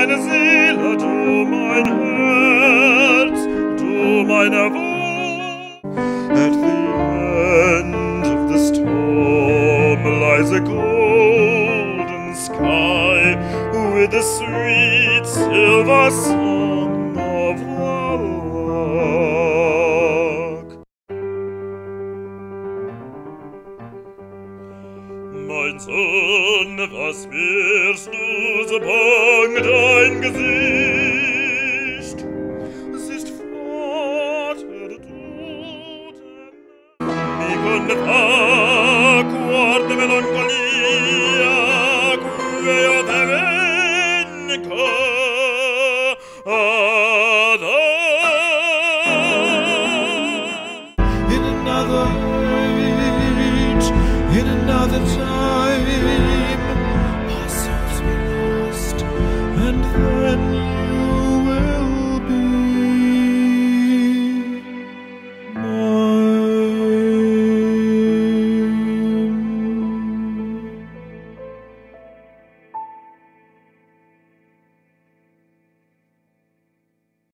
meine Seele, du mein Herz, du meine Wut. At the end of the storm lies a golden sky with the sweet silver song of the lark. Mein Sohn, was wirst du so bang dein Gesicht? Es ist fort, der Toten. Wie konnte